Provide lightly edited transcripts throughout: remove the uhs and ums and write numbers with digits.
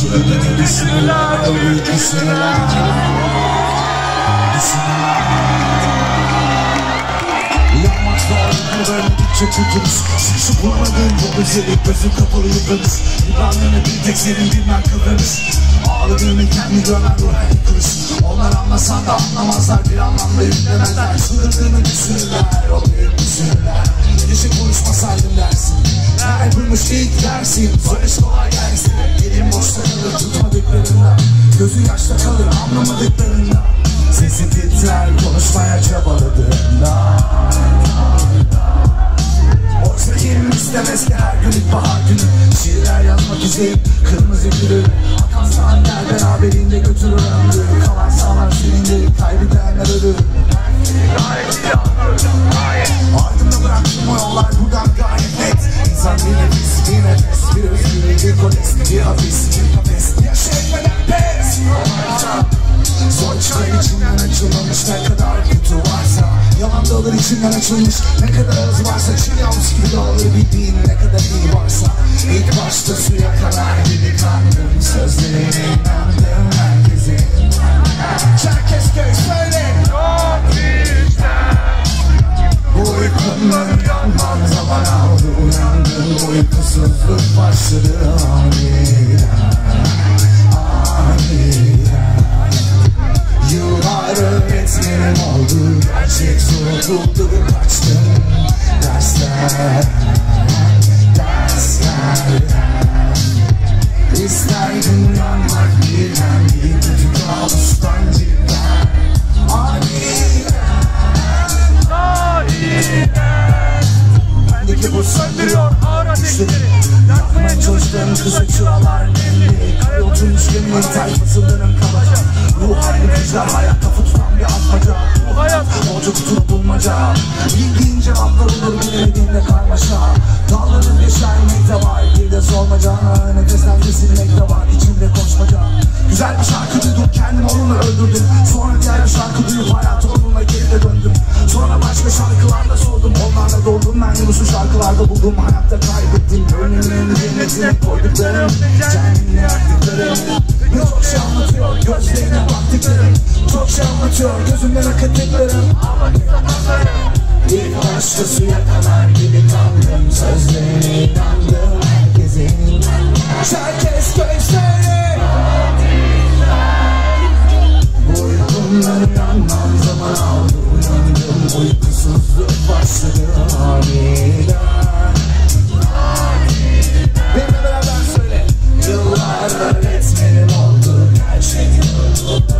Düşünürler, düşünürler. Yanmak zorunda vermedikçe kurtulur. Şu bulmadığın bu özellik, gözüm kapalı yıpranır. İbrahim'e bir tek senin bilmen kıvranır. Ağladığını kendi görmen ruha yıkılır. Onlar anlasan da anlamazlar, bir anlamda yüklemezler. Çıldırdığını düşünürler, o büyük düşünürler. Keşke konuşmasaydım dersin. Her bulmuş ilk dersin, sonuç kolay gelsin. Dilim boşta kalır tutmadıklarında, gözü yaşta kalır anlamadıklarında. Sesi titrer konuşmaya çabaladığında. Oysa kim istemez ki her gün ilkbahar günü. Şiirler yazmak izleyip kırmızı gülü. Akan saatler beraberinde götürür ömrü. Kalan sağlar senindir, kaybedenler ölür. Ardımda bıraktım o yollar buradan gayet net. İnsan bir nefis, bir nefes, bir özgürlük, bir kodes, bir hapis, bir kafes. Yaşayıp pes. Zor çıkar içinden açılmamış ne kadar kutu varsa. Yalan da alır içinden açılmış ne kadar ağız varsa. Çil yavrusu gibi dağılır bildiğin ne kadar iyi varsa. İlk başta suya kadar gibi kandım. Sözlerine inandım herkesin. Çerkezköy söyle. Çok işler. Bu uykumdan uyanmam zaman aldı. Uyandım uykusuzluk başladı aniden. Aniden. Yıllar öğretmenim oldu. Gerçek zorluktu kaçtım. Dersler. İsterdim uyanmak birden bir kötü kabustan cidden. Aniden. Bendeki bu söndürüyor ağır ateşleri. Yakmaya çalıştığım kısa çıralar nemli. Kare oturmuş geminin tayfasıların kabaca. Ruh halini rüzgar hayat kafa tutan bir atmaca. Bu hayat bolca kutulu bulmaca. Bildiğin cevaplar olur bilemediğinde karmaşa. Dallanıp yeşermek de var bir de sormaca. Nefesten kesilmek de var içimde koşmaca. Güzel bir şarkı duydum kendim onunla öldürdüm. Sonra diğer bir şarkı duyup hayat onunla geride döndüm. Sonra başka şarkılarla sordum onlarla doldum. Ben yolusu şarkılarda buldum hayatta kaybettim. Önümün cennetine koyduklarım, kendimle yaktıklarım. Ne çok şey anlatıyor gözlerine baktıklarım. Çok şey anlatıyor gözümden akıttıklarım. İlk başta suya kadar gibi kandım. Sözlerine inandım herkesin. Çerkezköy söyle. Bu uykumdan uyanmam zaman aldı. Uyandım uykusuzluk başladı aniden. Benimle beraber söyle. Yıllar öğretmenim oldu. Gerçek yoruldu.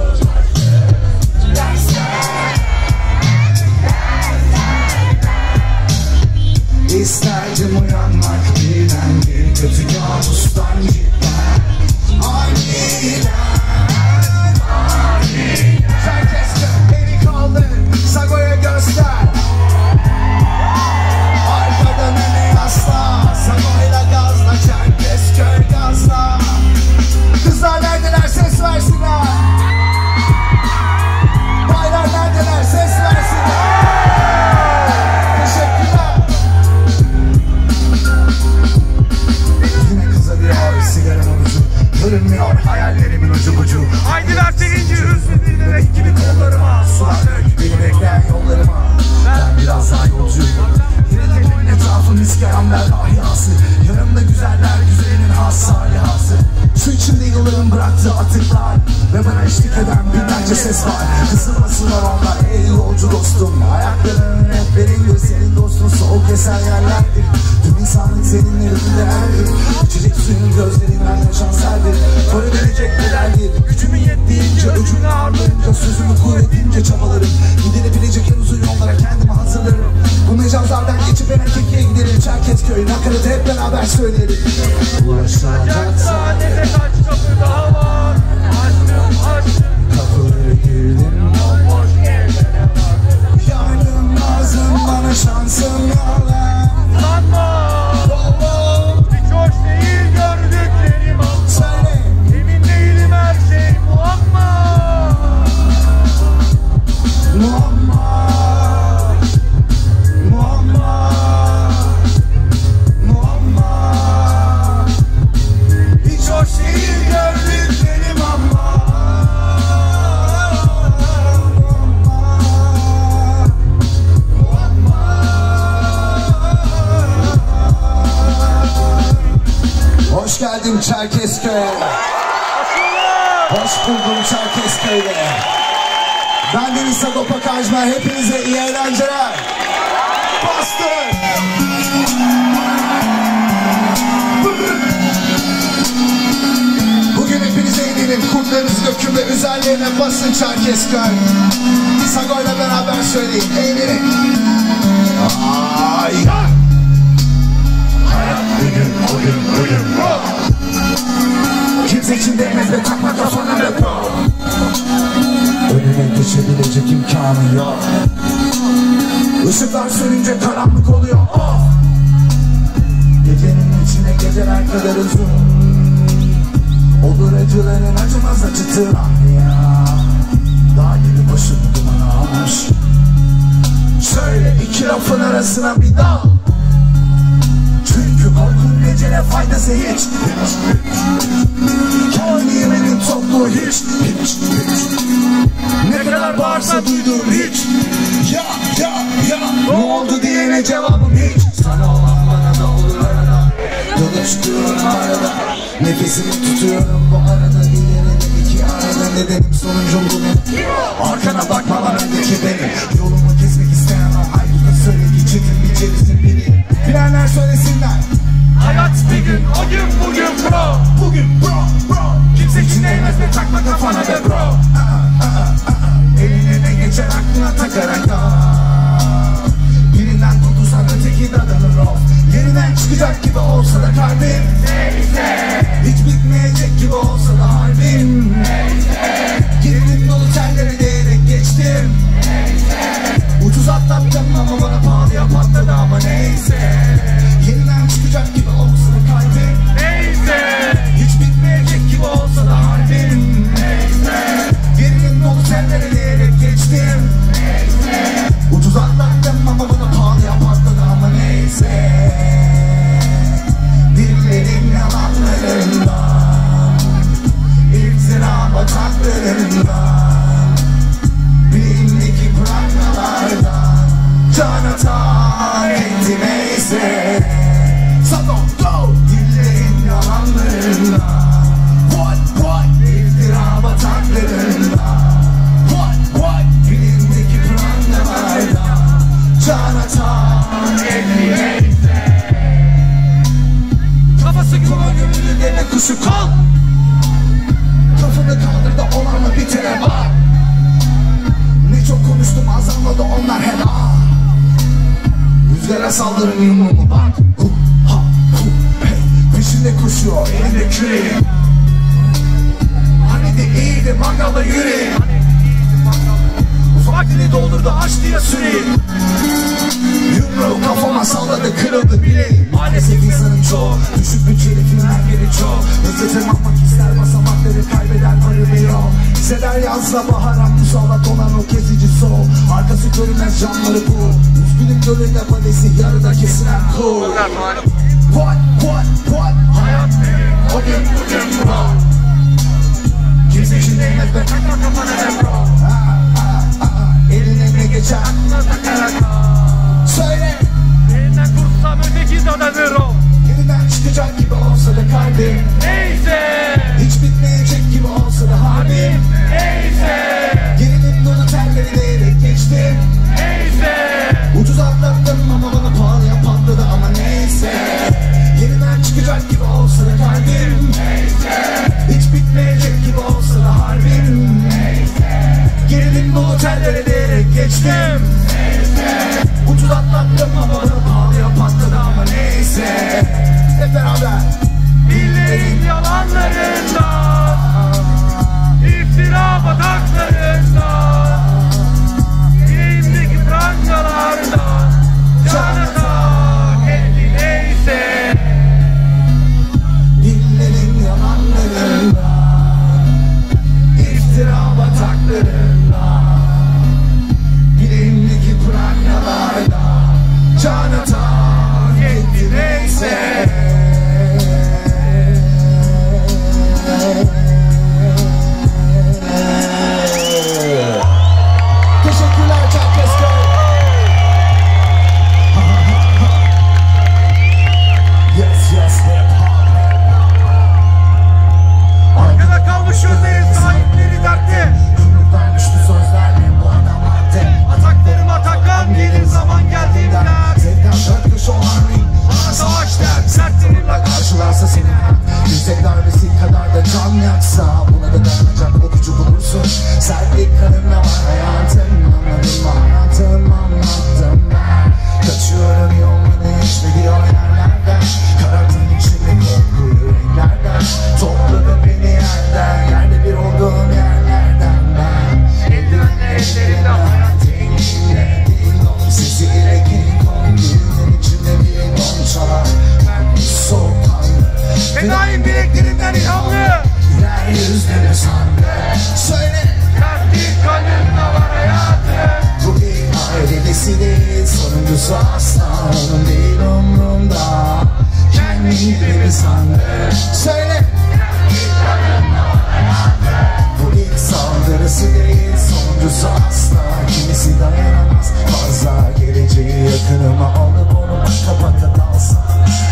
İsterdim uyanmak birden bir kötü kabustan cidden. Aniden. Herkes beni kaldır, Sago'ya göster. Arkadan öne yasla, Sago'yla gazla, Çerkezköy gazla. Kızlar neredeler ses versinler. Baylar neredeler ses versinler. Teşekkürler. Yine kızarıyor sigaranın ucu. Görünmüyor hayallerimin ucu bucu. Haydi ver sevinci hüznü bir bebek gibi kollarıma. Sular dök beni bekleyen yollarıma. Ben biraz daha yolcuyum. Yine tepemin etrafı miskaramlar ahyası. Yanımda güzeller güzelinin has salihası. Su içinde yılların bıraktığı atıklar. Ve bana eşlik eden binlerce ses var. Kısılmasınlar onlar ey yolcu dostum. Ayakların rehberindir senin dostun. Soğuk eser yerlerdir. Tüm insanlık senin elindelerdir. İçecek suyun gözlerinden yaşan seldir. Para verecek bedeldir. Gücümün yettiğince öcümü ağırlayınca sözümü kuvvetince çabalarım. Gidilebilecek en uzun yollara kendimi hazırlarım. Bu mecazlardan geçip en erkekliğe giderim. Çerkezköy nakaratı hep beraber söyleyelim. Ulaşacak Sadece kaç kapı daha var. Açtım kapıları girdim. bomboş yerlere vardım. Yardım lazım bana şansım yalan. Sanma hiç hoş değil gördüklerim ama. Söyle. Emin değilim her şey muamma. Muamma. Muamma. Muamma. Hiç geldim Çerkezköy'e. Hoş buldum Çerkezköy'de. Ben Deniz Sagopa Kajmer, hepinize iyi eğlenceler. Bastır. Bugün hepinize eminim, kurtlarınızı dökün ve üzerlerine basın Çerkezköy. Sago'yla beraber söyleyin, eğlenin. Ay. Hayat bugün, bugün rock. Kimse için değmez ve takma kafana ve pro. Önüne geçebilecek imkanı yok. Işıklar sönünce karanlık oluyor. Oh. Gecenin içine geceler kadar uzun. Olur acıların acımaz acıtır ya. Dağ gibi başını dumana almış. Şöyle iki lafın arasına bir dal. Çünkü korkun necele faydası hiç. Kendini yemenin topluğu hiç. Ne kadar bağırsa duyduğum hiç. Ya ne oldu diyene cevabım hiç. Sana olan bana da olur arada. Yola çıkıyorum arada. Nefesimi tutuyorum bu arada. İleride iki arada. Nedenim sonuncum bu benim. Arkana bakmadan öndeki benim. Yolumu kesmek isteyen o ayrıca söylediği çetin bir cevizin biri. Bilenler söylesinler. Hayat bir gün, o gün bugün bro. Bugün bro. Kimse için değmez ve takma kafana be bro. Eline ne geçer aklına takarak da. Birinden tutulsan öteki dadanır of. Yerinden çıkacak gibi olsa da kalbim. Neyse. Hiç bitmeyecek gibi olsa da harbim. Neyse. Girdim dolu telleri değerek geçtim. Neyse. Ucuz atlattım ama bana pahalıya patladı ama neyse. Yeniden çıkacak gibi olsa da kalbim. Neyse. Hiç bitmeyecek gibi olsa da harbim. Neyse. Girdim dolu telleri değerek geçtim. Neyse. Ucuz atlattım ama bana pahalıya patladı ama neyse. Dillerin yalanlarından, iftira bataklarından, bilimdeki prangalardan can atan etti neyse. Sado go! Dillerin yalanlarından, what? İftira bataklarından, what? Bilimdeki prangalardan can atan etti neyse. Kafası kuma gönüllülerine kuşu kal. Kafanı kaldır da olanla bitene bak. Ne çok konuştum azalmadı onlar hela. Rüzgara saldırın yumruğumu bak. Hey. Peşinde koşuyor elinde küreği. Hani de iyiydi mangala yüreği. Vaktini doldurdu aç diye süreyi. Yumruğu kafama salladı kırıldı bileğim. Maalesef insanın çoğu düşük bütçeli filmler geri çoğu. Hızlı tırmanmak ister basamakları kaybeder varı ve yol. Hisseder yazla baharan musallat olan o kezici soğuk. Arkası görünmez camları bu. Üzgünüm gölünde badesi yarıda kesilen kul. What? Hayat benim, o gün bugün bro. Kimse için değmez ben takma kafana be bro. Eline ne geçer Aklına takarak söyle. elinden kurtsam öteki dadanır o. Yeniden çıkacak gibi olsa da kalbim. Neyse. Hiç bitmeyecek gibi olsa da harbim. Neyse. Gerilim dolu telleri değerek geçtim. Neyse. Ucuz atlattım ama bana pahalıya patladı ama neyse. Yeniden çıkacak gibi olsa da kalbim. Neyse. Hiç bitmeyecek gibi olsa da harbim. Neyse. Gerilim dolu telleri değerek geçtim. Neyse. Ucuz atlattım ama bana pahalıya patladı ama neyse. Hep beraber. Dillerin yalanlarından, iftira bataklarından, dilimdeki prangalardan canı tak etti neyse. Dillerin yalanlarından, iftira bataklarından, bilimdeki prangalardan can atan etti neyse. sonuncusu asla onun değil umrumda. Kendi gibi sandım. Söyle. Bu ilk saldırısı değil, sonuncusu asla. Kimisi dayanamaz fazla, geleceği yakınıma alıp onu başka pata dalsam.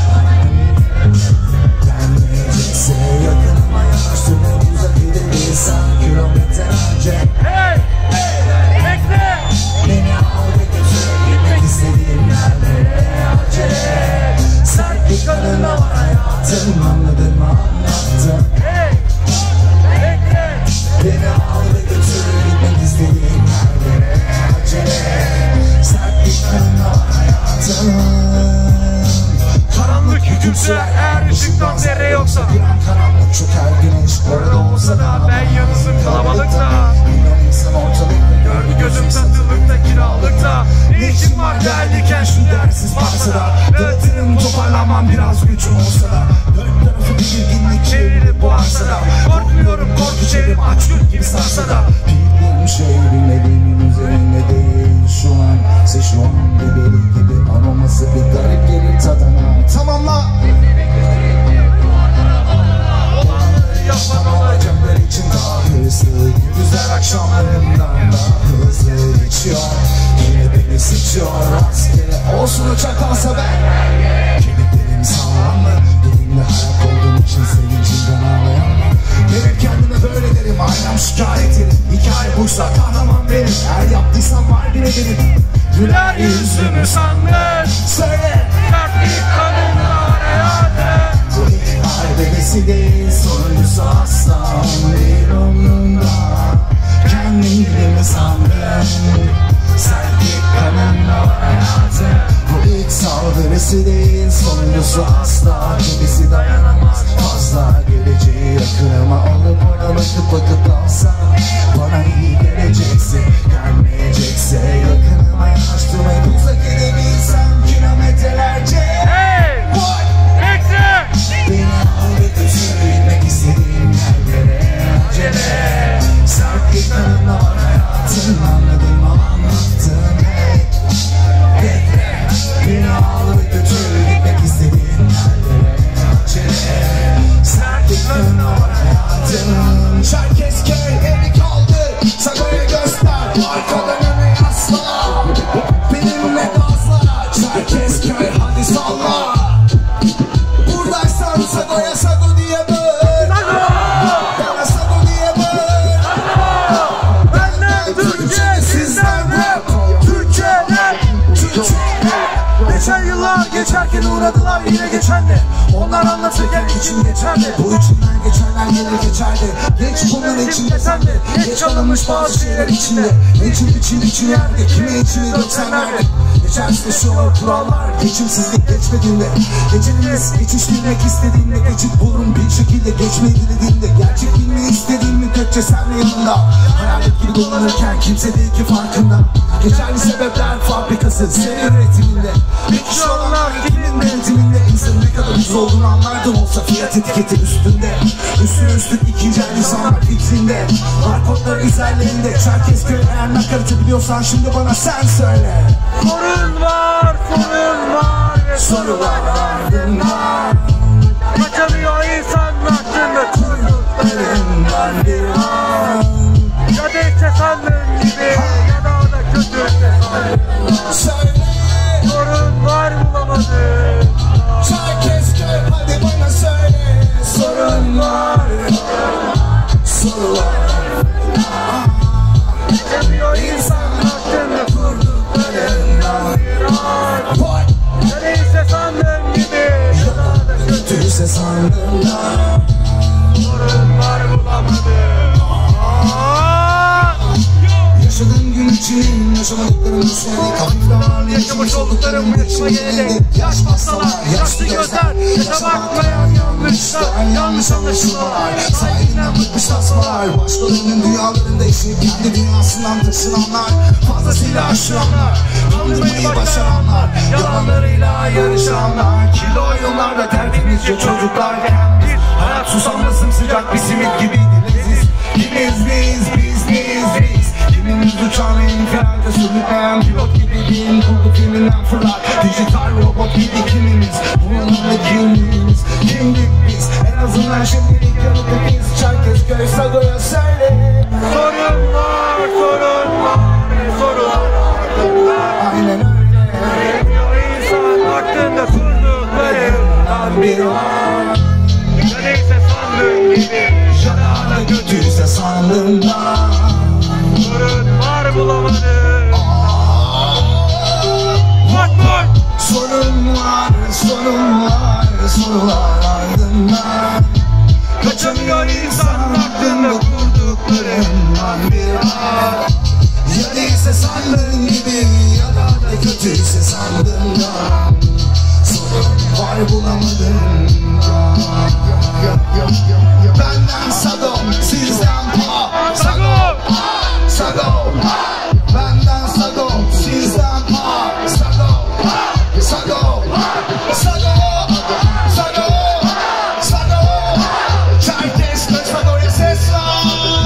Gelmeyecekse yakınıma yanaştığını uzak edebilsem kilometrelerce. Hey! Bekle! Beni al ve götür, gitmek istediğim yerlere acele. Sertlik kanında var hayatım, anladın mı anlattım. Hey! Bekle! Beni al ve götür, gitmek istediğim yerlere acele. Sertlik kanında var hayatım. Karanlık hüküm sürer eğer ışıktan zerre yoksa. Bir an karanlık çöker, güneş orada olsa da Ben yalnızım kalabalıkta. İnan insan ortalıkta Gördü gözüm satılıkta, kiralıkta. Ne işim var derdiken şu dersiz varsa da dağıtırım, toparlamam biraz gücüm olsa da. Dört tarafı bir girginlik çevirip boğarsa da. Korkmuyorum, korku çevrim aç gül gibi sarsa da. Bildiğim şey bilmediğimin üzerinde değil şu an. Seçiyorum bebeli gibi aroması bir garip gelir tadına. Tamamla. Yapamamayacaklar için daha hızlı. Gündüzler akşamlarımdan daha hızlı geçiyor. Yine beni seçiyor rastgele. Olsun uçak alsa ben. Kemiklerim sağlam mı? Dilimde ayak olduğum için sevincimden ağlayan mı? Ben hep kendime böyle derim, ailem şikayet ederim. Hikaye buysa kahraman benim. Eğer yaptıysam var bile benim. Güler yüzümü sandın. Söyle. Sertlik kanında var hayatım. Bu ilk kaybedesi değil, sonuncusu asla onun değil umrumda. Kendim gibi mi sandın? Sertlik kanında var hayatım. Bu ilk saldırısı değil, sonuncusu asla. Kimisi dayanamaz fazla, geleceği yakınıma alıp ona bakıp dalsam. Bana iyi gelecekse, gelmeyecekse yakınıma yanaştırmayı uzak edebilsem kilometrelerce. Hey! Bekle! Beni al ve götür, gitmek istediğim yerlere acele. Sertlik kanında var hayatım, anladın mı anlattın. Hey! Bekle! Beni al ve götür, gitmek istediğim yerlere acele. Sertlik kanında var hayatım. Çerkezköy evi kaldı, Sago'ya göster, arkalarını yasla. Benimle gazla, Çerkezköy hadi salla. Buradaysan Sago'ya Sago diye bağır. Bana Sago diye bağır. Benden Türkçe, sizden rap. Türkçe rap. Türkçe rap. Geçen yıllar geçerken uğradılar yine geçendi. Onlar anlatırken için geçerdi. Bu içinden geçenler gelir geçerdi. Geç bunun için desende. Geç alınmış bazı şeyler içinde. İçin için yerde. Kime içini döksen nerede? Geçersizleşiyor kurallar. Geçimsizlik geçmediğinde. Gecelerimiz geçiştirmek istediğinde. Geçit bulurum bir şekilde geçmeyi dilediğinde. Gerçek bilmeyi istediğim müddetçe senle yanımda. Hayalet gibi dolanırken kimse değil ki farkında. Geçerli sebepler fabrikası senin üretiminde. Bir kişi olanlar kimin denetiminde. İnsanın ne kadar ucuz olduğunu anlardım olsa fiyat etiketi üstünde. Üstüne üstlük ikinci el insanlar fikrinde. Barkodlar üzerlerinde. Çerkezköy eğer nakaratı biliyorsan şimdi bana sen söyle. Sorun var, sorun var ve Sorular ardından kaçamıyor insan aklında kurduklarından bir an. Ya da işte sandığın gibi ya da o da kötü sandığın. Söyle. Sorun var bulamadım. Çerkezköy hadi bana söyle. Sorun var. Sorular. Kaçamıyor insan aklında Kurduklarından bir an. Boy. Ya da işte sandığın gibi ya da o da kötü. Kötüyse sandığımdan. Sorun var bulamadım. Yaşadığım gün için yaşamadıklarım düşlerini hafifle ağırlı yaşamış olduklarım yaşıma geldi. Yaş pastalar, yaşlı gözler, yaşamakmayan yanlışlar, yanlış anlaşılmalar, sahibinden bıkmış tasmalar, başkalarının dünyalarında yaşayıp kendi dünyasından taşınanlar, fazlasıyla aşıranlar, kandırmayı başaranlar, yalanlarıyla yarışanlar, kirli oyunlar ve tertemizce çocuklarken biz hayat susamlı sımsıcak bir simit gibiydi leziz. Kimiz biz, biz miyiz biz? gemimiz uçan infilakta sürükleyen pilot gibiyim. Kurgu filminden fırlar dijital robot gibi kimimiz. Bununla kimliğimiz, kimdik biz. En azından şimdilik yanıtlıkız. Çerkezköy Sago'ya söyle. Sorun var, sorun var, sorun ardında. Aynen öyle. Yetmiyor insan hakkında kurduklarından bir var. Ya neyse sandığın gibi, Ya da kötüyse sandığımdan. sorun var bulamadım. What more? Sorun var, sorun var, sorular ardından. Kaçamıyor insan hakkında kurduklarından bir var. Ya değilse sandığın gibi, ya da kötüyse sandığımdan. Sorun var bulamadım. Benden Sago, sizden Pa. Sago! Sago, benden Sago, sizden Pa. Sago, Sago, Sago, Sago, Sago. Çerkezköy Sago'ya ses var.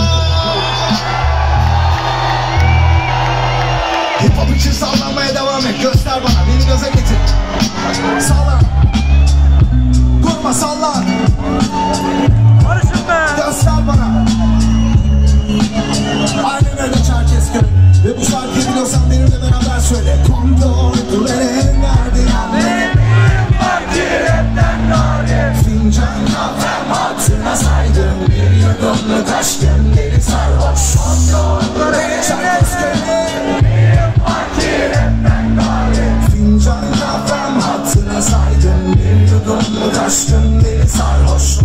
Hip hop için sallanmaya devam et. Göster bana, beni gaza getir. Sallan. Durma, sallan. Barışın be! Göster bana. Aynen öyle Çerkezköy. Ve bu şarkıyı biliyorsan benimle beraber söyle. Komplo duvarın gardiyanları. Fincan kahvem hatırına saydım. Bir yudumluk aşkım deli sarhoş. Çerkezköy'de fincan kahvem hatırına saydım. Bir yudumluk aşkım deli sarhoş.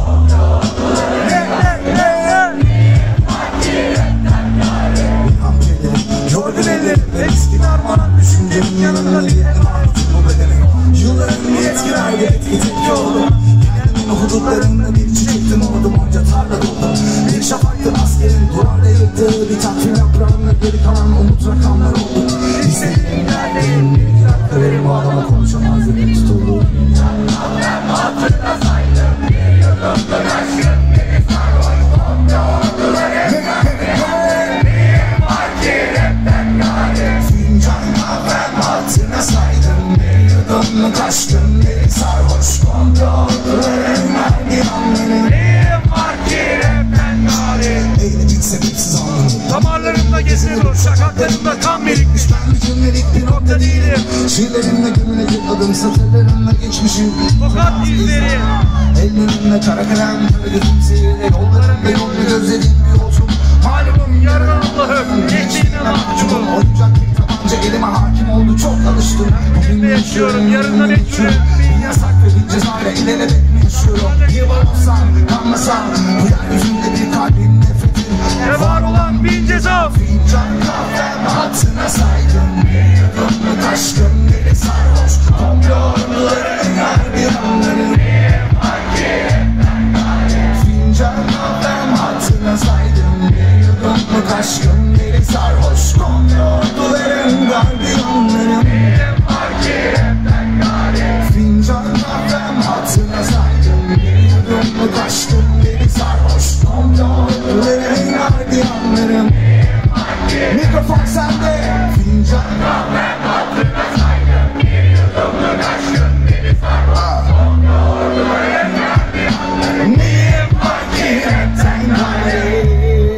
Yorgun ellerim ve miskin armağan. Düşüncemin yanında diyelim artık bu bedeni. Yılların bir etki verdi, etki tepki oldum. Kendimin hudutlarında bir çiçektim oldum. Onca tarla doldum. Bir şafaktı askerin duvarda yıktığı bir takvim yaprağımla geri kalan umut rakamlar oldu. İstediğim yerdeyim, bir iki dakika verim o adama konuşamazdı bir tutuldu. Ben hatırına saydım, bir yudumda aşkım beni sarhoş. Komple orduları neyim var ki rapten gari. Fincan kahvem hatırına saydım, bir yudumluk aşkım beni sarhoş. Komple orduları gardiyanları. Neyim var ki rapten gari. Eğlenip sebepsiz anladım. Damarlarımda geziyor, şakaklarımda kan birikmiş. Ben bir cümlelik bir nokta değilim. Şiirlerimle gömülecek adım, satırlarımla geçmişim. Tokat izleri. Ellerimle kara kalem, kara gözüm seyirde. Yollarımda yolunu gözlediğim bir yolcum. Malumum yarın Allah'ım, geçtiğine mahcubum. Oyuncak bir tabanca elime hakim oldu, çok alıştım. Bugün yaşıyorum, yarından meçhulüm. Bir yasak ve bir cezayla ilelebet mi yaşıyorum? Niye var olsam, kanmasam, bu yeryüzünde bir kalbin nefretin. Ve var olan bin ceza. Fincan kahvem hatırına saydım, bir yudumluk aşkım deli sarhoş. Komple orduların gardiyanları. Fincan kahvem hatırına saydım, bir yudumluk aşkım deli sarhoş. Komple orduların gardiyanları. Fincan kahvem hatırına saydım, bir yudumluk aşkım deli sarhoş. Komple orduların gardiyanları. Mikrofon sende. Fincan kahvem hatırına saydım, bir yudumluk aşkım deli sarhoş. Komple orduların gardiyanları. Neyim var ki rapten gari.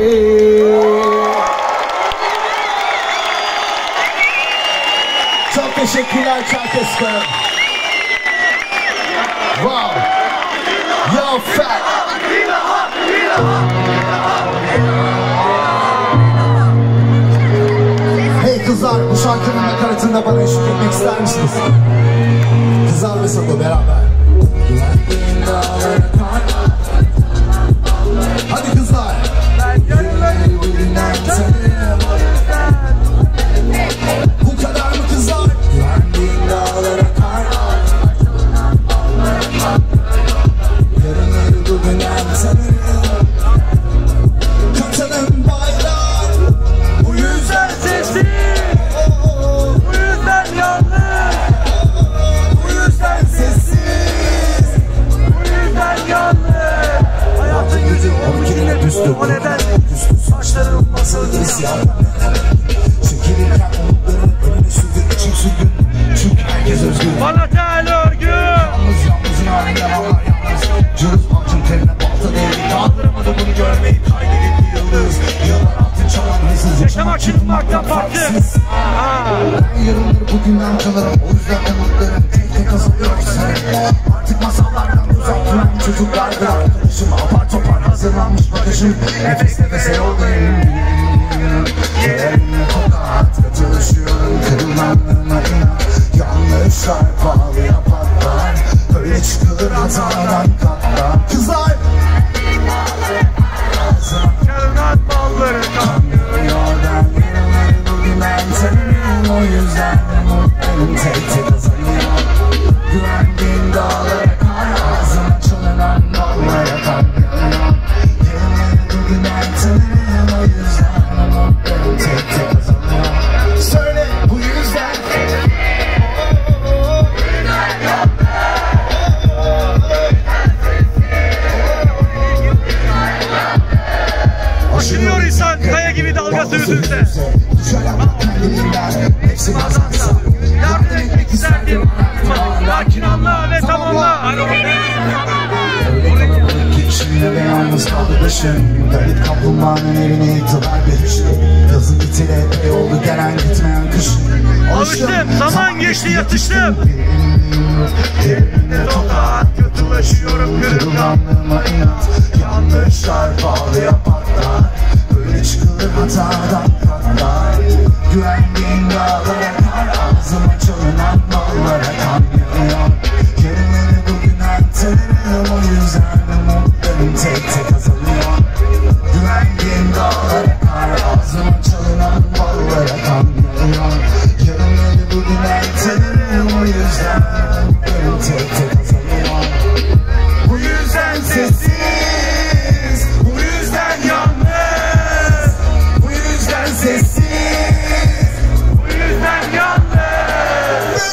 Çok teşekkürler Çerkezköy. Wow. Yo fat. Hey kızlar, bu şarkının nakaratında bana eşlik etmek ister misiniz? Kızlar ve Sago beraber. Hadi kızlar. Bu kadar mı kızlar? Güvendiğin dağlara kar. Yarınları bugünden tanırım. Katalım baylar. Bu yüzden Sessiz. Bu yüzden yalnız. bu yüzden sessiz. Bu yüzden yalnız. kaçınmaktan farksız. Ben yarınları bugünden çalarım. O yüzden de mutlarım tek tek azalıyor seni. Artık masallardan uzak duran çocuklardır arkadaşım. Apar topar hazırlanmış bagajım. Nefes nefese yoldayım. Yerine tokat çalışıyorum. Kırılanlığıma inan. Yanlışlar pahalıya patlar. Böyle çıkılır hatadan katlar. Kızlar Çalınan balları kamyonlardan yaraları bugün ben tanırım. O yüzden mutluyum tek tek azalıyor. Güvendiğim dağlara kar ağzıma çalınan ballara kamyonlar. Yaraları bugün ben tanırım. O yüzden mutluyum tek tek azalıyor. Söyle bu yüzden. Aşınıyor insan kaya gibi dalgası yüzünde. Hepsi kazansa. Yardım etmek isterdim lakin anla ve tamamla. Öyle kalabalık ki içimde ve yalnız kaldı başım. Garip kaplumbağanın eline yıktılar bir işte. Yazın biteli epey oldu gelen gitmeyen kış. Alıştım, zaman geçti yatıştım. Yerinde tokat kötüleşiyorum kırılganlığıma inat. Yanlışlar pahalıya patlar. Böyle çıkılır hatadan katlar. Güvendiğin dağlara kar ağzıma çalınan ballara kan yağıyor. Yarınları bugünden tanırım. O yüzden umutlarım tek tek azalıyor. Güvendiğim dağlara kar ağzıma çalınan ballara kan yağıyor. Yarınları bugünden tanırım. O yüzden umutlarım tek tek azalıyor. Bu yüzden sessiz, bu yüzden yalnız, bu yüzden sessiz, Bu yüzden yalnız.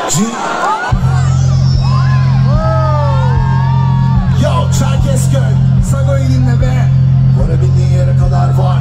Yo Çerkezköy, Sago'yu dinle be. Varabildiğin yere kadar var.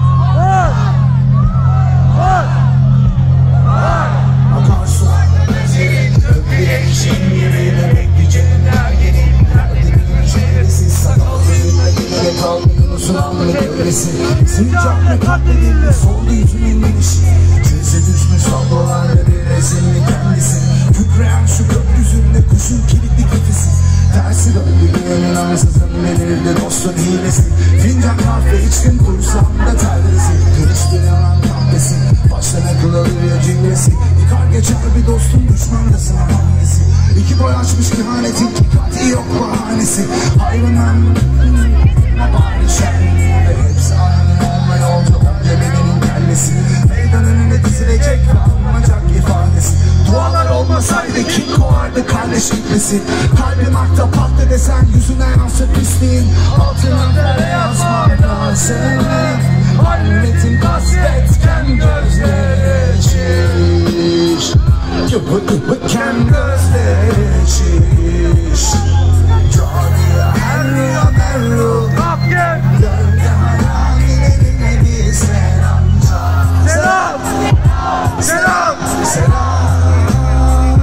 Akarsu benzerin öpüye için gibi bebek gücenin ergenin. Nerede bir çevresiz sakallı yine kaldı Yunus'un alnı köylesi. Sıcakla katledildi soldu yüzünün gelişi. Teze düşmüş sablolarla bir resimli kendisi. Kükreyen şu gökyüzünde kuşun kilitli kafesi. Tersi döndü güvenin ansızın belirdi dostun hilesi. Fincan kahve içtim kursamda terlesi. Kırıştı yalan kahvesi. Baştan akıl alır ya cimresi. Yıkar geçer bir dostun düşmandasın hamlesi. İki boy açmış ihanetin dikkati yok bahanesi. Hayvanın bari şen. Hepsi aynı olma yolcu onca bedenin kellesi. Meydan önüne dizilecek kalmayacak ifadesi. Dualar olmasaydı kim kovardı kardeş gitmesi. Kalbim akta patlı desen yüzüne yansır pisliğin. Altına dere yazmak lazım. Halmetin kasvetken gözleri şiş. Yıpıken gözleri şiş. Cadiye her yan erru. Gölge hayallerine bir selam. Selam. Selam. Selam.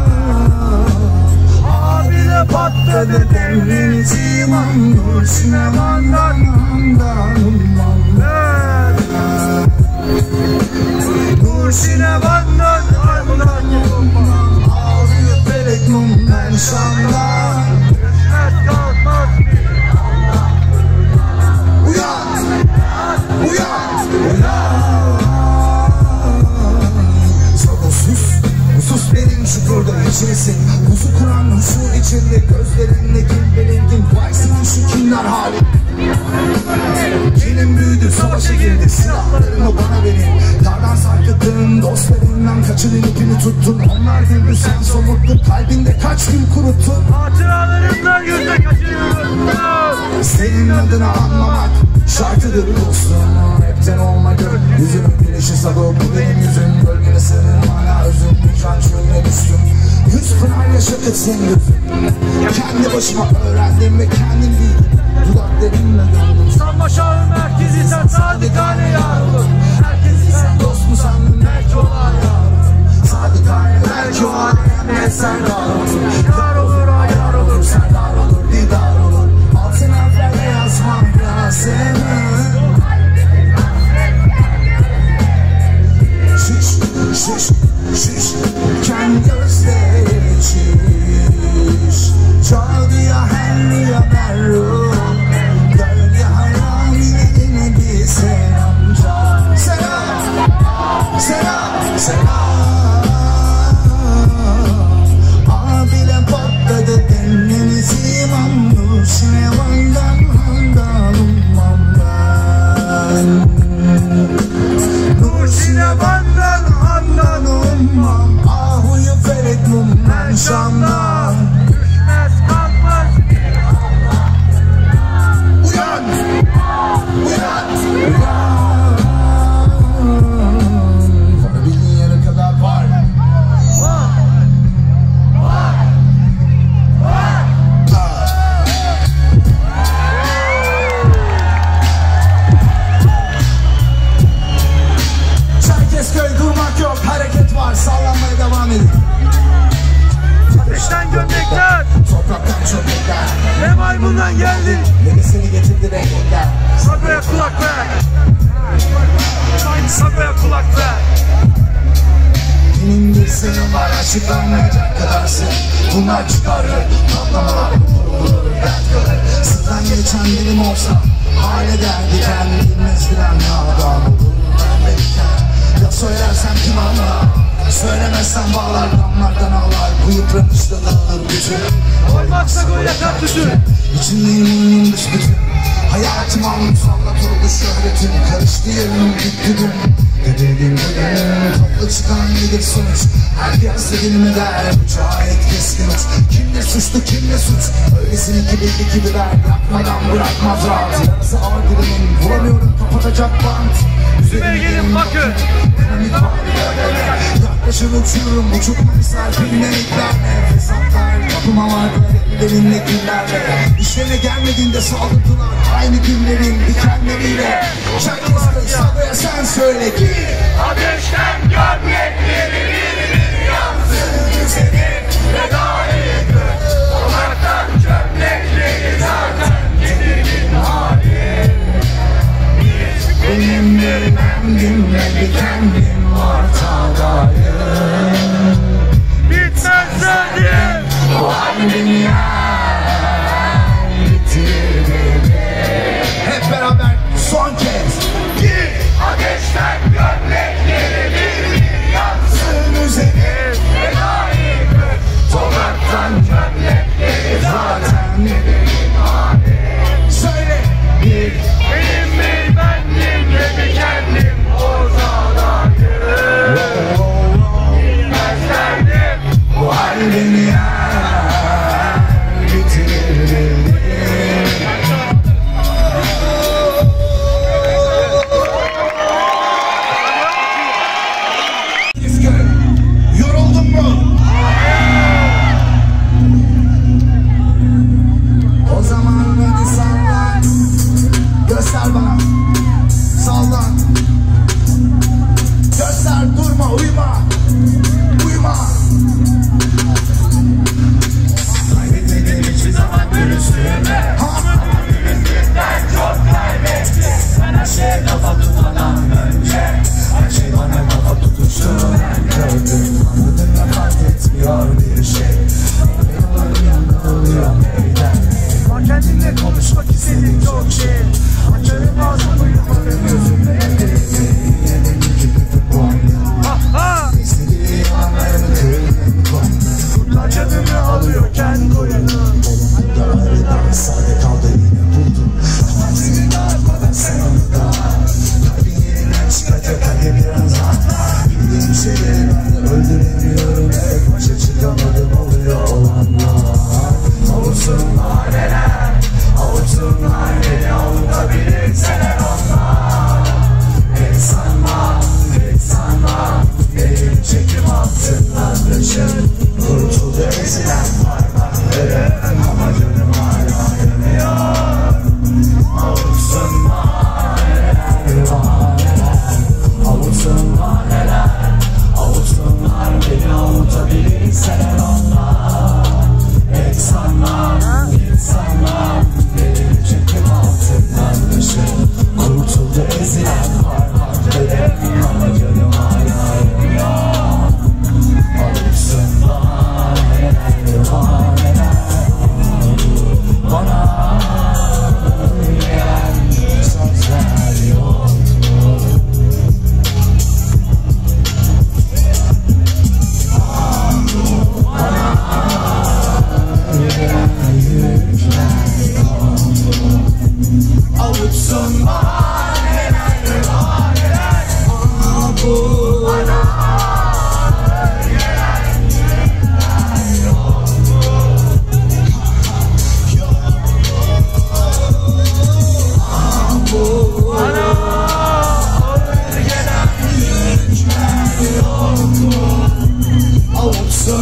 Abine patladı devrin ziman. Nur sinemandan Nur sinemandan ağzı felek mumdan şandan. Uyan, uyan, uyan. Sana sus benim çukurda içesin. Kuzu kuran huşu içinde gözlerindeki belirgin. Vay senin şu kinler hali. Kilim büyüdü savaşa girdi. Silahlarını bana verin. Dardan sarkıttın dostlarından kaçının ipini tuttun. Onlar güldü sen somuttun. Kalbinde kaç gün kuruttun. Hatıralarından yüzde kaçırıyorum. Senin adını anlamak şartıdır dostum. Hepten olma gör. Yüzünün güneşi sago. Bu benim yüzüm. Gölgene sığınırım hala özüm. Mükran çölüne düştüm. Yüz pınar yaşadık senin gözüm. Kendi başıma öğrendim ve kendim bildim. Dudaklarımla gördüm. Sanma şahı merkezi sen sadıkane yar olur. Herkesi sen dost mu sandın belki olar yar. Sadıkane belki o alem sen dar olur. Yar olur ayar olur serdar olur didar olur. Altın harflerle yazmak lazım. şişken gözleri şiş çaldıya henniye merru gölge hayran yine bir selamca selam abile patladı dennenizi mamnu sinevandan handalımam ben nur sinevandan handalımam ahuyu fereklum ben şamdan düşmez kalmaz uyan varabildiğin yere kadar var Çerkezköy durmak yok, hareket var, sallanmaya devam edin. Ateşten gömlekler, Topraktan çömlekler, ne maymundan geldi, ne de seni getirdi renkler. Sago'ya kulak ver, Sago'ya kulak ver. Benim bir senin var, açıklanmayacak kadarsın. Bunlar çıkarır, patlamalar vurur, dert kalır. Sırdan geçen dilim olsa hale derdi kendi bilmez bilen ne adam olur ben verirken. Ya söylersem kim anlar, söylemezsem bağlar damlardan ağlar. Bu yıpranışta dağılır bütün. Olmaz Sago'ya kalk tutun. İçindeyim uyum dış bütün. Hayatım alım sallat oldu şöhretim. Karıştı yerim gitti dün. Dedim bugün toplu çıkan nedir sonuç. Her piyasa dilime der mücahit keskin uç. Kimdir suçlu kimdir suç. Öylesini kibirli gibi ver. Yapmadan bırakmaz rahat. Yarısı ağır dilimin vuramıyorum kapatacak bant. Üzerine gelin bakın. Yaklaşın uçuyorum uçurma misal filmleriklerle. Fesatlar kapıma vardı ellerimle günlerle. İşlerine gelmediğinde saldırdılar aynı günlerin dikenleriyle. Çerkezköy Sago'ya sen söyle ki Ateşten gömlekleri bir yansın seni vedayı gör. Olmaktan çömlekleri zaten tedirgin hali. benim bir bendimle bir kendim ortadayım. Bitmez zaten Bu hal beni yer bitirdi. Hep beraber son kez git. Ateşten gömlekleri bir yansın üzerine vedayı gör. Olmaktan çömlekleri zaten tedirgin hali. söyle bir Benim bir bendim ve bir kendim ortadayım. Bilmez derdim bu hal beni yer bitirdi. Yoruldun mu? O zaman hadi sallan. Göster bana. Sallan. Göster durma uyuma. Uyuma. kaybetmedim hiçbir zaman dürüstlüğüme. Ama dürüstlükten çok kaybettim. Ben her şeye kafa tutmadan önce her şey bana kafa tutuştu. Ben gördüm Anladın ya fark etmiyor bir şey. Yolların yanında oluyor meydan. ama kendimle konuşmak istedim çok şey. Açarım ağzımı yumarım gözümle. İstediği anlarını kırdım koyma. Kurtlar canımı alıyorken koyalım. Dağlarında sade kaldı yine buldum. Ama seni dağıtmadan sen onu dağıt. Kalbin yerinden çıkacak hadi biraz anla. Bildiğim şeyleri ben de öldüremiyorum. Evet başa çıkamadım oluyor olanlar. Avutsunlar neler, avutsunlar beni avutabilirseler onlar. Hiç sanma, benim çekim altından düşün. Kurtuldu ezilen parmakları ama canım hala yanıyor. Avutsunlar neler var neler, avutsunlar neler, avutsunlar beni avutabilirseler onlar. Hiç sanma, benim çekim altından düşün. Kurtuldu ezilen parmakları ama canım hala yanıyor. Avutsun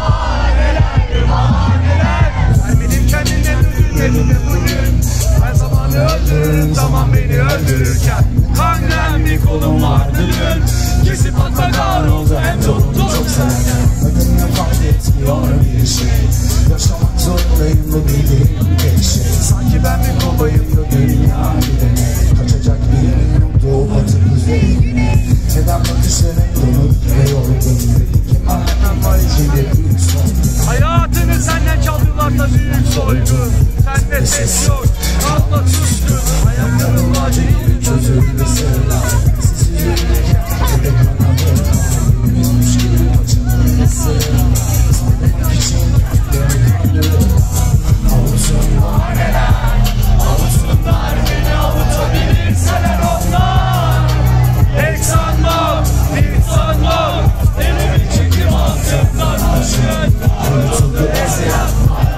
Vermedim kendine ödülmedim de bugün. Ben zamanı öldürürüm, zaman beni öldürürken. Kalbimden bir kolum vardı dün. Kesip atma kahroldu hem de unuttum çok severken. Adını fark etmiyor bir şey. Yaşamak zorundayım bu bildiğim tek şey. Sanki ben bir kobayım Bu dünya gidene kaçacak bir yerim yoktu batıp üzerine. Neden bakışların donuk ve yorgun. Dedik ki madem var içinde büyük sorun. hayatını senden çaldılar da büyük soygun. Sende ses yok, kalma sustun. Ayaklarım acıyı Çözüldü sırlar. Siz üzülürken bir de kanadı. Bilmiyormuş gibi kaçınır sırlar. Sanmak için kendimi kandırırlar. Avutsunlar neler. avutsunlar beni, avutabilirseler onlar. Hiç sanmam, hiç sanmam. Elimi çekip altından taşın. Unutuldu ezilen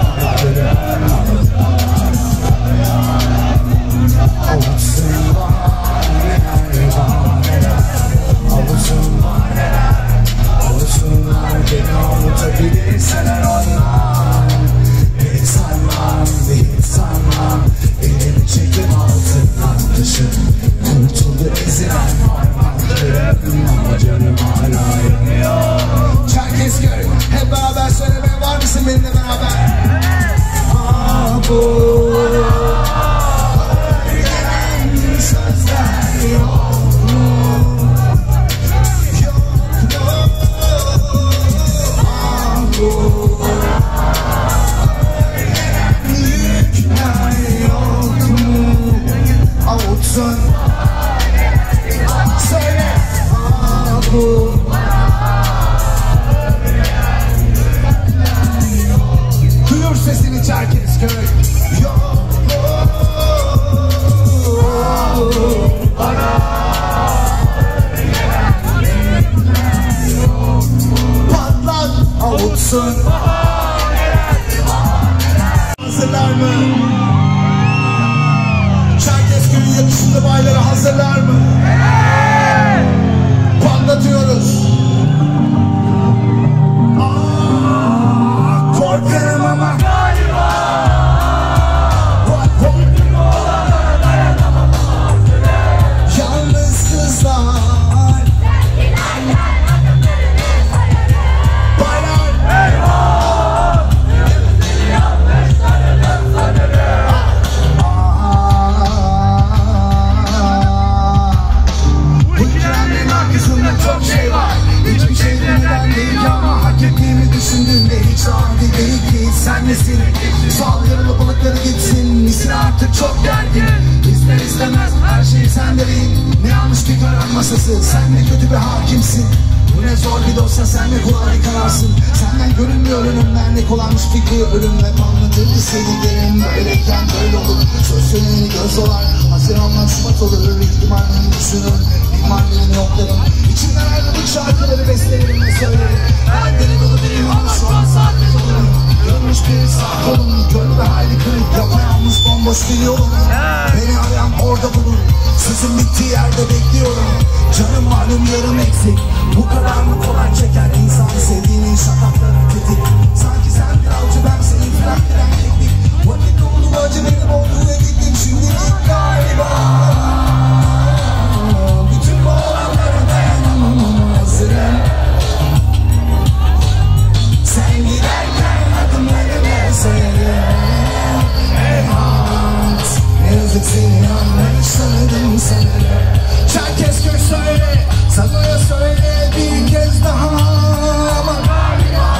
avutsunlar neler. Avutsunlar neler. Avutsunlar beni avutabilirseler onlar. Hiç sanmam, hiç sanmam. Elimi çekip altından taşın. Kurtuldu ezilen parmaklarım ama canım hala yanıyor. Çerkezköy hep beraber söylemeye var mısın benimle beraber? Bu öğrenen sözler yok mu? Yok mu? Bu öğrenen yükler yok mu? Avutsun söyle bu duyur sesini Çerkezköy. Yok bana patlat avutsun. Hazırlar mı? Çerkezköy'ün yakışıklı bayları hazırlar mı? Patlatıyoruz. Korkarım ama Galiba korkarım olanlara dayanamam altına. yalnız kızlar baylar Eyvah! Seni yanlış tanıdım sanırım. Bu ikilerin arkasında çok şey var. Hiçbir şey neden değil ama hak ettiğimi düşündüğümde hiç adi değil ki. Sen nesin? Sal yaralı balıkları gitsin. Misin artık çok gergin. İster istemez her şeyi sende değil. Ne yanlış bir karar masası. Sen ne kötü bir hakimsin. Bu ne zor bir dosya, sen ne kolay kararsın. Senden görünmüyor önümden ne kolaymış fikri. Ölümle anlatır istediklerim. Böyleyken böyle olur. Sözlerini göz dolar. Haziran'dan Şubat olur. İhtimalini düşünür. İhtimalini yoklarım. İçinden ayrılık şarkıları bestelerim ve söylerim. Ben deli dolu biriyim ama şu an sadece olurum. Görmüş bir sağ kolum. Gönlü ve hayli kırık. Yapayalnız bomboş bir yolum. Beni arayan orada bulur. Sözün bittiği yerde bekliyorum. Canım malum yarım eksik. Bu kadar mı kolay çeker insan sevdiğinin şakakları tetik. Sanki sen bir avcı ben senin frak diren keklik. Vakit oldu acı beni boğdu ve gittim şimdilik galiba. Bütün bu olanlara dayanamam hazırım. Sen giderken adımlarımı sayarım. Eyhat ne yazık seni yanlış sanırım sanırım. Çerkezköy söyle, sana söyle bir kez daha ama galiba.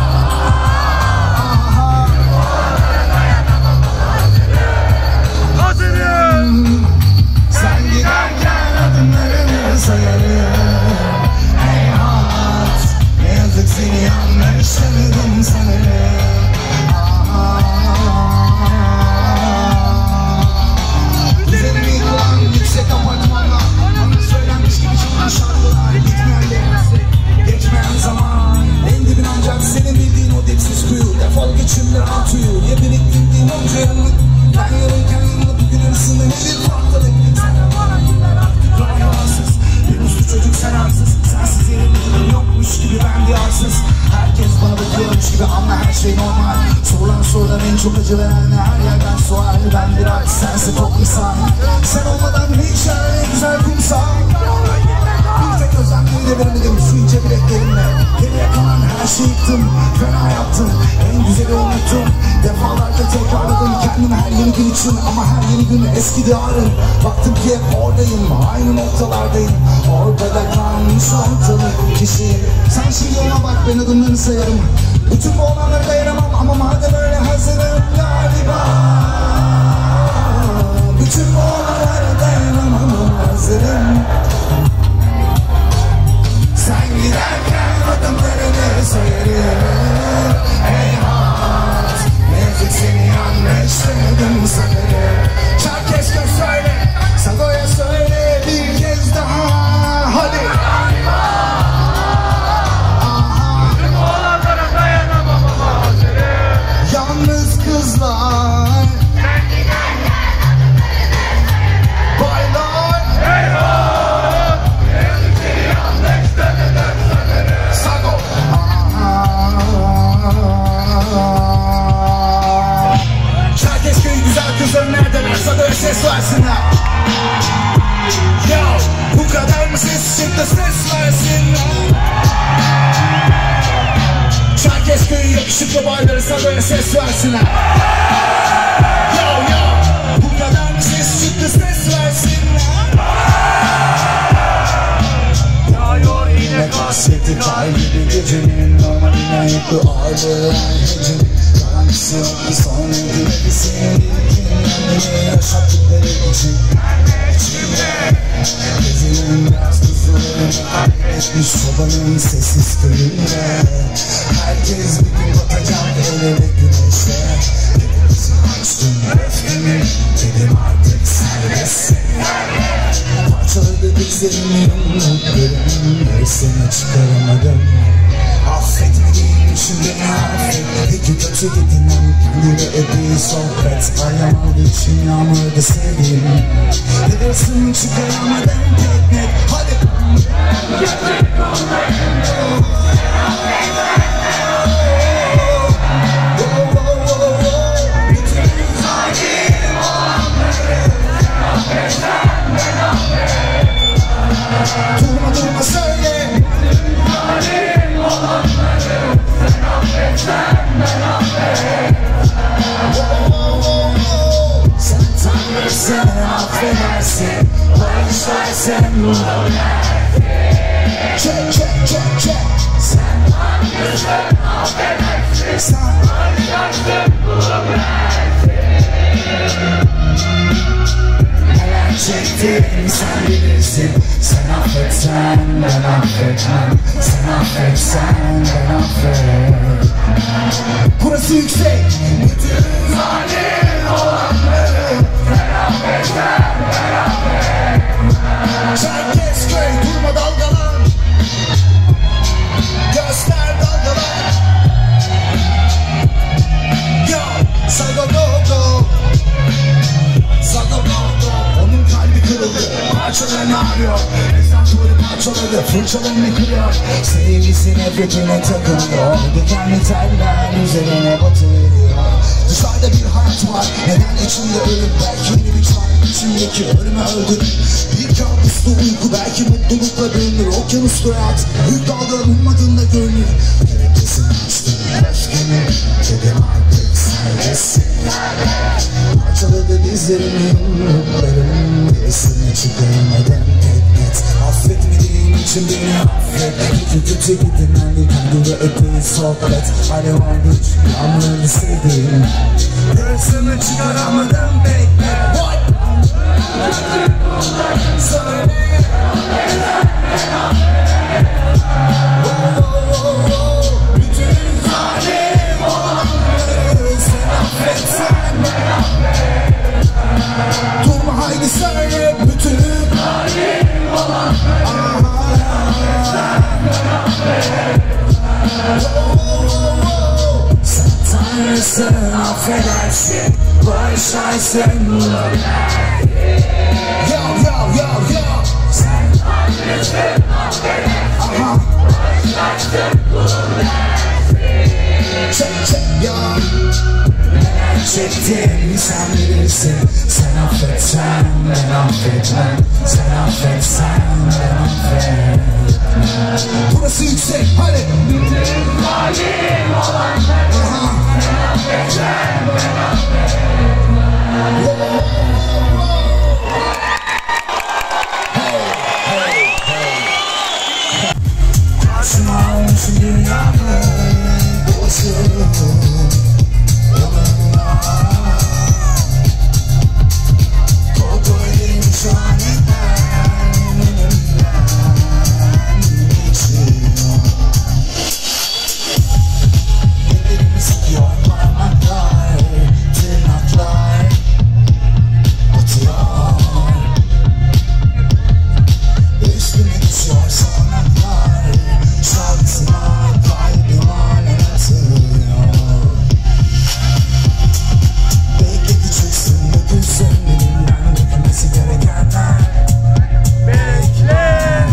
Hazırım. Sen giderken adımlarımı sayarım. Eyhat ne yazık seni yanlış sanırım sanırım. Üzerime yıkılan yüksek apartmanlar, bana söylenmiş gibi çıkan şarkılar. Gitmeyen yerimizi, geçmeyen zaman. En dibin ancak senin bildiğin o dipsiz kuyu. Defol geç şimdi rahat uyu. Ya biriktirdiğim onca yanlık. Ben yarınken yanına bugün arasında nedir farklılık? Sen de bana günler artık rahatsız. Bir uslu çocuk sen haksız. Sensiz yerim yokmuş gibi ben diyarsız. Herkes gibi ama her şey normal. Sorulan sorular en çok acı veren, her yerden sual. Ben bir aç, sense top misal. Sen olmadan hiç yer güzel kumsal. Bir tek özenmeyi de veremedim şu ince bileklerimle. Geriye kalan her şeyi yıktım, fena yaptım. En güzeli unuttum, defalarca tekrarladım kendimi her yeni gün için. Ama her yeni gün eski diyarım. Baktım ki hep oradayım, aynı noktalardayım. Orada kalmış ortalık kişiyim. Sen şimdi ona bak, ben adımlarını sayarım. Bütün bu olanlara dayanamam ama madem öyle hazırım galiba. Bütün bu olanlara dayanamam ama hazırım. Sen giderken adımlarını sayarım. Heyhat, mevcut seni yanlışladım sanırım. Çerkezkö söyle, Sago'ya söyle bir kez daha. Hadi. Bütün olanlara dayanamam ama hazırım. Yalnız kızlar. Sen giderken adımlarını sayarım. Baylar. Heyhat, mevcut seni yanlışladım sanırım. Sago. Çerkezköy'ün güzel kızları neredeler? Sago'ya ses versinler. Yo, bu kadar mı ses çıktı, ses versinler. Çerkezköy'ün yakışıklı bayları Sago'ya ses versinler. Yo yo, bu kadar mı ses çıktı, ses versinler. Yağıyor yine Kasveti kalbi gecenin normaline yıkı ağırlığı hecim. Karanlısı yoktu son ödülü senin kendini yaşattıkları için. Gecenin biraz kusurlarını kaybetmiş çobanın sessiz köyünde. Herkes bir gün batacak el ele güneşe. Dedim açtım öfkemi, dedim artık serbestsin. Parçaladı dizlerimi yumruklarım, yarısını çıkaramadım. Affetmediğim için beni affet. Peki kötü gidinem kendine epey sohbet. Ayamadı için yağmurda sevdiğim. Yarısını çıkaramadım tek net. Hadi. Durma durma söyle. zalim olanları sen affetsen ben affet. Sen Tanrısın, affedersin, bağışlarsın bunu dersin. Çek çek çek çek. Sen Tanrısın, affedersin, bağışlarsın bunu dersin. Neler çektim sen bilirsin. Sen affetsen ben affetmem. Sen affetsen ben affet. Burası yüksek. Bütün zalim olanları sen affetsen ben affet. Çerkezköy durma dalgalan. Göster dalgalan. Yo, Sago go go. Sago go go. Onun kalbi kırıldı, parçalarını arıyor. Ezan duvarı parçaladı, fırçalarını kırıyor. Sevgisi nefretine takılıyor. Dikenli teller üzerine batırıyor. Dışarıda bir hayat var, neden içinde ölüm? Belki yeni bir çare, içindeki ölümü öldürür. Bir kabuslu uyku, belki mutlulukla dönülür. Okyanuslu hayat, büyük dalgaların ummadığında görünür. Gerekçesini açtım, öfkemi, dedim artık serbestsin. Parçaladı dizlerimi, yumruklarım, gerisini çıkaramadım tek net. Affetmediğim için beni affet. Kötü gidinen bir kendine epey sohbet. Alev aldı için yağmurunu sevdim. Gerisini çıkaramadım tek net. Söyle. Bütün zalim olanları sen affetsen ben affet. Durma haydi söyle bütün Zalim olanları sen ben affet. sen Tanrısın, affedersin, bağışlarsın bunu dersin. Yo yo yo yo. Sen Tanrısın, affedersin, bağışlarsın bunu dersin. çektiğimi sen bilirsin. Sen affetsen ben affetmem. Sen affetsen ben affetmem. Burası yüksek, hadi. Bütün halim olan ben. Sen affetsen ben affetmem. Karşıma almışım dünyamı, dolaşırım yoluna. Koku edeyim şu an önümden geçiyor. Ellerimi sıkıyor parmaklar, tırnaklar batıyor. Üstüme düşüyor sanatlar, şarkısına kalbim halen atılıyor. Belki küçüksün, dökülsün dilimden dökülmesi gerekenler. Bekle,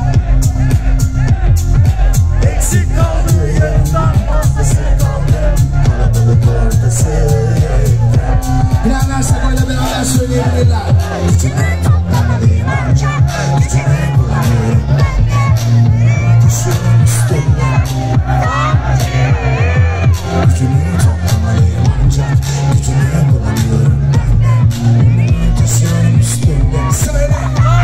eksik kaldı yarından fazlası kaldı. Kalabalık ortası. Bilenlerse böyle beraber söyleyebilirler. Gücüme toplamalıyım ancak gücüme bulamıyorum ben de. Düşüyorum üstüne. Gücümü toplamalıyım ancak gücüme bulamıyorum ben de. Düşüyorum üstüne. Söyle.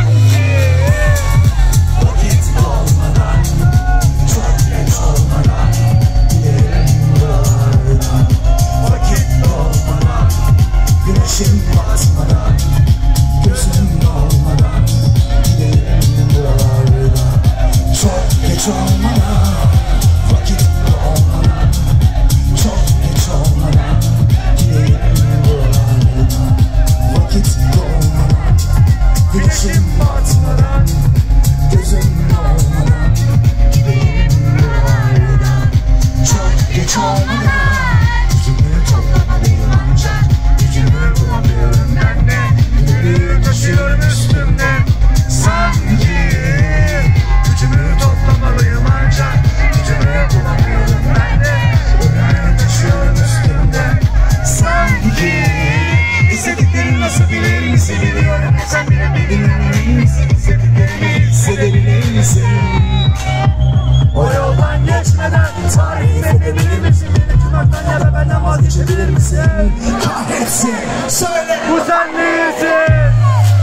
Vakit olmadan, çok geç olmadan gidelim buralardan. Vakit olmadan, güneşim batmadan, gözüm olmadan gidelim buralardan. Çok geç olmadan, vakit olmadan, çok geç olmadan gidelim buralardan. Vakit olmadan, güneşim batmadan, gözüm olmadan gidelim buralardan. Çok geç olmadan, gücümü toplamalıyım ancak gücümü bulamıyorum ben de. Gülü taşıyorum üstümde sanki. Gücümü toplamalıyım ancak gücümü bulamıyorum ben de. Gülü taşıyorum üstümde sanki. İstediklerim nasıl bilir misin? Biliyorum sen bile bilir misin? İstediklerimi hissedebilir misin? O yoldan geçmeden tarif edebilir misin? Beni tutmaktan ya da benden vazgeçebilir misin? Kahretsin, söyle. Bu sen değilsin.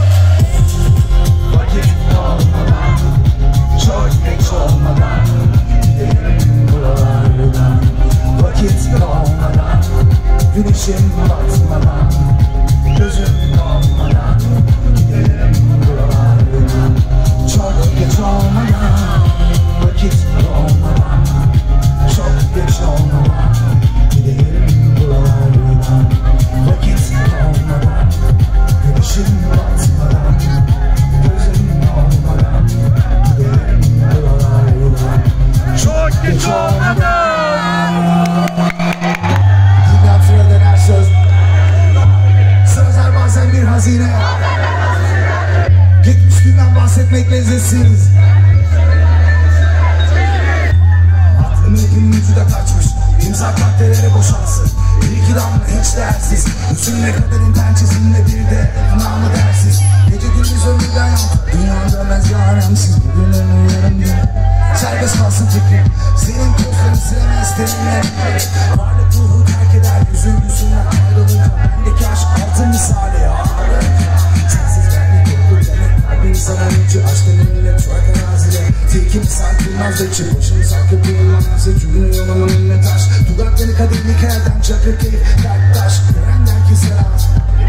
Vakit olmadan, çok geç olmadan gidelim buralardan. Vakit olmadan, güneşim batmadan, gözüm olmadan gidelim buralardan. Çok geç olmadan, vakit olmadan, çok geç olmadan gidelim buralardan. Vakit olmadan, güneşim batmadan, gözüm olmadan gidelim buralardan. Çok geç olmadan. Dünya tura döner söz. Sözler bazen bir hazine. Geçmiş günden bahsetmek lezzetsiz. Aklımın ucu da kaçmış. İmza katleleri boşalsın. Bir iki damla hiç değersiz. Üzümle kaderin pençesinde bir de namı dersiz. Gece gündüz ömürden yansın. Dünya dönmez yanemsiz. Bugün uyuyorum gün. Serbest kalsın fikrim. Senin tozlarını silemez terimle. Varlık ruhu terk eder. Yüzün yüzünden ayrılınca bendeki aşk altın misali ağırlık. Sensiz benlik yoktur demek. Kalbim sana önce aşkın millet çok arazide. Tilki misal kılmaz da içi. Başımı sarkıp yılmaz. Cümle yolumun önüne taş. Dudakları kadehlik yerden çakır keyif. Dert taş. Gören der ki selam.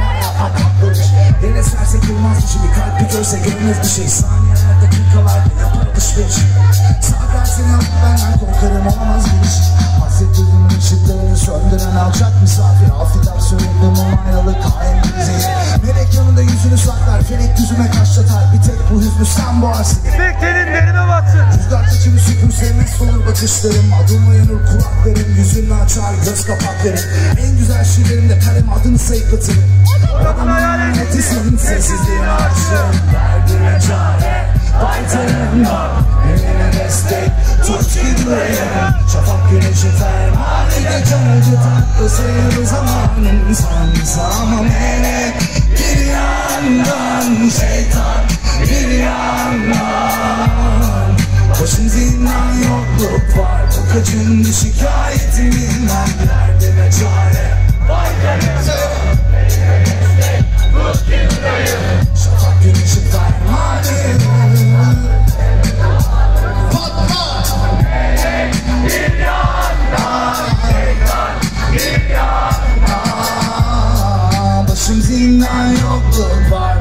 Yine sersek yılmaz bir şey. Bir kalp bir görse görmez bir şey. Saniyeler dakikalarda yapar alışveriş. Saat dersini alıp benden korkarım olamaz bir iş. Hasret gözümün ışıklarını söndüren alçak misafir. Affeder söyledim o aynalık hain bizi. Melek yanında yüzünü saklar. Felek yüzüme kaşlatar. Bir tek bu hüznü sen boğarsın. İpek telin derime batsın. Rüzgar saçımı süpürse mest olur bakışlarım. Adımla yanır kulaklarım. Yüzünle açar göz kapaklarım. En güzel şiirlerimde kalem adını sayıklatırım. Adamın netisin sessizliğin açtım. Derdime çare baytarım yok. Eline destek tut gidiyorum. Şafak güneşi ferman gece acı tatlı sayılı zamanım sansa ama melek bir yandan şeytan bir yandan. Başım zindan yokluk var, bu kaçıncı şikayetim bilmem, derdime çare. Şafak güneşi fermanı patla. Melek bir yandan, şeytan bir yandan. Başım zindan yokluk var,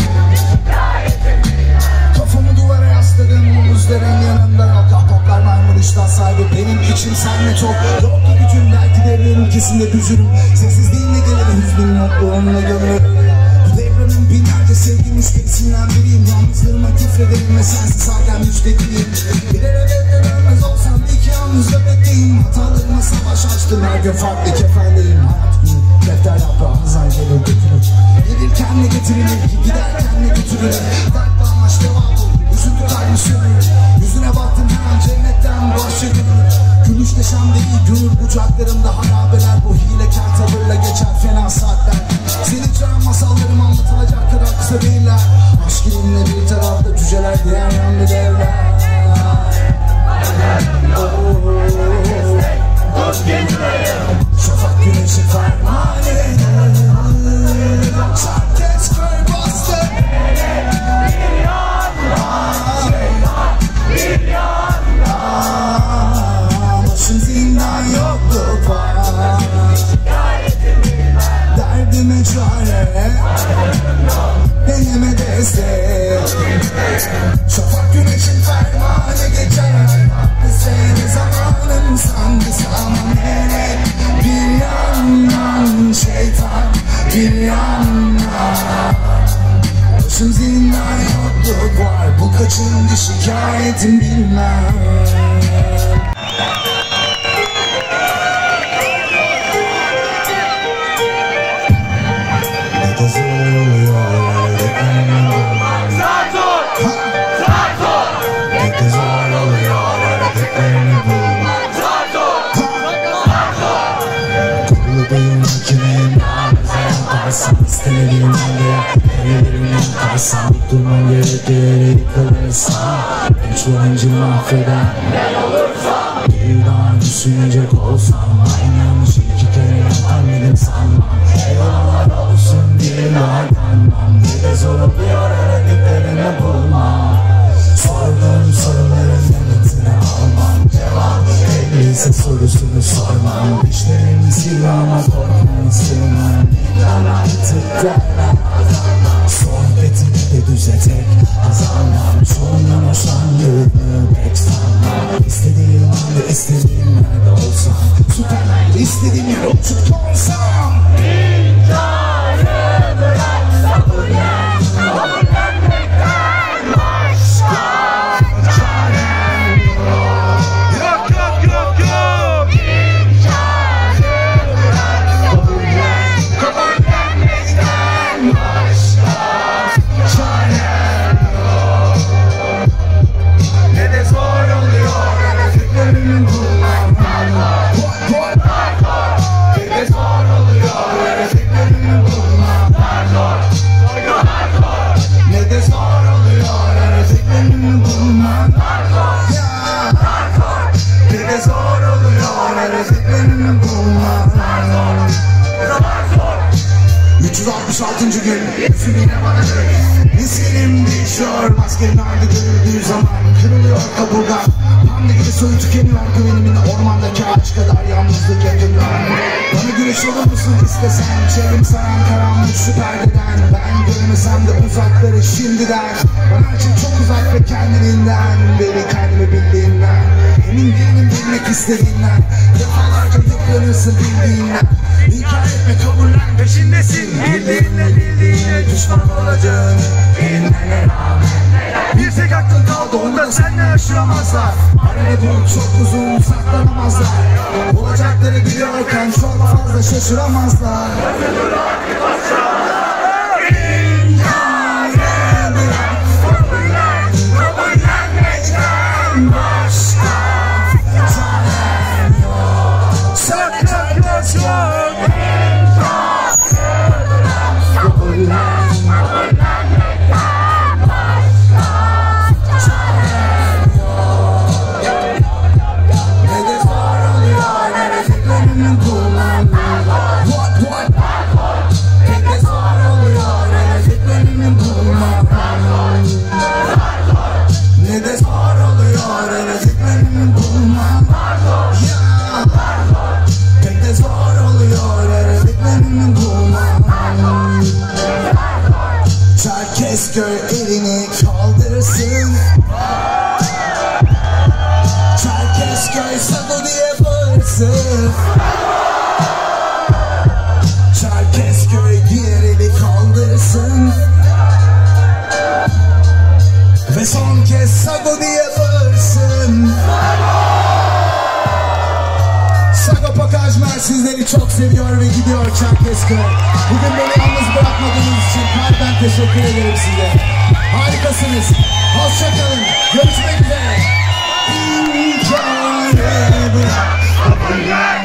kafamı duvara yasladım, omuzların yanında yok. Ahbaplar maymun iştah sahibi, benim için senle çok. Yok ki gücüm, belki devrenin ülkesinde düzürüm. Sessizliğinle gelen hüznüm, yokluğumla gönül. Bu devrenin binlerce sevgi müşterisinden biriyim. Yalnızlığıma küfrederim ve sensiz halen müşteriyim. Birer evetle dönmez olsam iki yalnızla bekleyeyim. Hatalarıma savaş açtım, her gün farklı kefendeyim. Hayat günü, defter yaprağı hazan gelir götürür. Gelirken ne getirilir ki, giderken ne götürülür. Dert amaç devam olur, üzüntü kaygısıdır. Yüzüne baktım her an cennetten bahşedilir. Gülüş neşem değil, gönül bucaklarımda harabeler. Bu hilekar tavırla geçer fena saatler. Senin çağın masallarım anlatılacak kadar kısa değiller. Aşk ilimle bir tarafta cüceler, diğer yanlı devler. Şafak güneşi fermanı Çarket köy bastı. Bir yandan, bir yandan. Başım zindan yokluk var, derdime çare. Deneme destek. Şafak güneşin fermanı geçer. Seni zamanım sandısı ama melek bir yandan, şeytan bir yandan. Başım zindan yokluk var, bu kaçıncı şikayetim bilmem. Ne de zor oluyor ne de zor oluyor hareketlerini bulmak. Kurulu bir makineyim, nabıza yaparsam istemediğim anda ellerimden karsam. Durman gerekir yıkılırsam, güç oyuncu mahveden ben olursam. Bir daha düşünecek olsam, aynı yanlış iki kere yaparmadım sanmam. Eyvallah olsun bir daha kanmam. Ne de zor oluyor hareketlerini bulmak. Sorduğum soruların yanıtını almam. Cevap belliyse sorusunu sormam. Dişlerimi silme ama korkmayı sığmam. Ben artık derler sohbetimi de düzetek azalmam. Çoğundan hoşlandığımı pek sanmam. İstediğim anda istediğim yerde olsam, süpermen istediğim yer uçup olsam. İmkanı bırak kabullen, kabullenmekten başka çarem yok. Yok yok yok yok. İmkanı bırak kabullen, kabullenmekten başka çarem yok. Ne de zor oluyor fikirlerimi bulmam. Ne de zor oluyor fikirlerimi bulmam. Ne de zor oluyor fikirlerimi bulmam. Ne de zor oluyor fikirlerimi bulmam. 366. gün filmine bana dön. Nesilim değişiyor, maskenin ardı görüldüğü zaman kırılıyor kaburga. Panda gibi soyu tükeniyor güvenimin, ormandaki ağaç kadar yalnızlık yakından. Bana güneş olur musun istesen, çevrim saran karanlık şu perdeden. Ben görmesem de uzakları şimdiden, bana her şey çok uzak ve kendiliğinden. Beni kendimi bildiğinden, emin değilim bilmek istediğinden. Defalarca yıklanırsın bildiğinden. İnkar etme kabullen, peşindesin bildiğinle bildiğine düşman olacağım. Bilmene rağmen Bir tek aklın kaldı, onda senle aşıramazlar. arada dur çok uzun saklanamazlar. Olacakları biliyorken çok fazla şaşıramazlar. İnkârı bırak, kabullen, kabullenmekten başka çarem yok. Çerkezköy elini kaldırsın. Çerkezköy Sago diye bağırsın. Çerkezköy diğer eli kaldırsın. Ve son kez Sago diye bağırsın. Sagopakaj sizleri çok seviyor ve gidiyor Çerkezköy. Bugün beni yalnız bırakmadığınız için kalben teşekkür ederim size. Harikasınız. Hoşçakalın. Görüşmek üzere.